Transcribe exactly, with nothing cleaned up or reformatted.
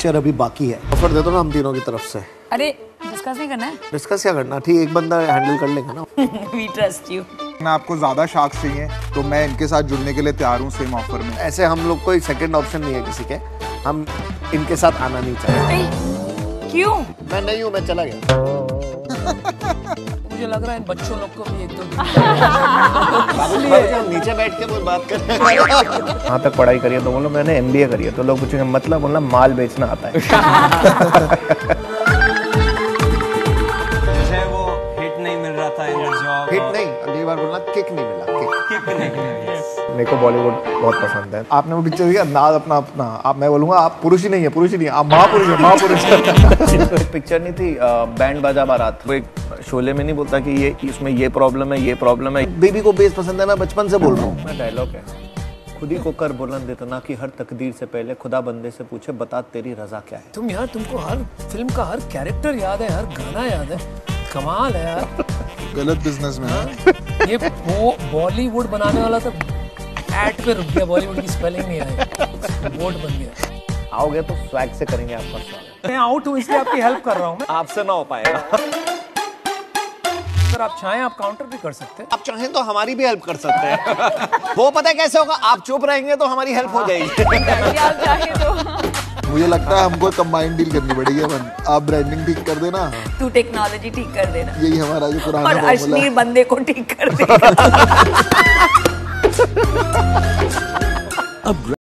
Picture अभी बाकी है। ऑफर दे दो ना हम तीनों की तरफ से। अरे डिस्कस नहीं करना है? डिस्कस क्या करना, ठीक एक बंदा हैंडल कर लेगा ना। We trust you. मैं आपको ज्यादा शार्क्स चाहिए तो मैं इनके साथ जुड़ने के लिए तैयार हूँ सेम ऑफर में। ऐसे हम लोग कोई सेकंड ऑप्शन नहीं है किसी के, हम इनके साथ आना नहीं चाहते। क्यों? मैं नहीं हूँ, मैं चला गया। मुझे लग रहा है इन बच्चों लोग को भी एक दो दिन नीचे बैठ के बात कर रहे हैं। कहाँ तक पढ़ाई करी है तो बोलो मैंने एमबीए करी है, तो लोग पूछेंगे मतलब बोलना माल बेचना आता है। मुझे वो हिट नहीं मिल रहा था इन द जॉब। हिट नहीं, अगली बार बोलना किक नहीं मिला। किक किक नहीं मिला। मेरे को बॉलीवुड बहुत पसंद है। आपने वो पिक्चर दिया अंदाज अपना अपना, आप मैं बोलूंगा आप पुरुष ही नहीं है, पुरुष ही नहीं है, आप महापुरुष है, महापुरुष। तो एक पिक्चर नहीं थी बैंड बाजा बारात, वो एक शोले में नहीं बोलता कि ये इसमें ये प्रॉब्लम है, ये प्रॉब्लम है। बेबी को बेस पसंद है, मैं बचपन से बोल रहा हूँ। मैं डायलॉग है, खुद ही को कर बुलंद इतना कि हर तकदीर से पहले खुदा बंदे से पूछे बता तेरी रजा क्या है। तुम यार, तुमको हर फिल्म का हर कैरेक्टर याद है, हर गाना याद है, कमाल है यार। गलत बिजनेस में है ये वो बॉलीवुड बनाने वाला तो एट पे रुक गया, बॉलीवुड की स्पेलिंग नहीं आई, वोट बन गया। आओगे तो स्वैग से करेंगे आपका स्वागत। मैं आउट हूँ इसलिए आपकी हेल्प कर रहा हूँ मैं। आपसे ना हो पाएगा। अगर आप चाहें आप काउंटर भी कर सकते हैं। आप चाहें तो हमारी भी हेल्प कर सकते हैं। वो पता है कैसे होगा, आप चुप रहेंगे तो हमारी हेल्प हो जाएगी। आप चाहे तो। मुझे लगता है हमको कंबाइंड डील करनी पड़ेगी। आप ब्रांडिंग ठीक कर देना, तू टेक्नोलॉजी ठीक कर देना, यही हमारा जो पुराना और फॉर्मूला अश्नीर बंदे को ठीक कर देगा।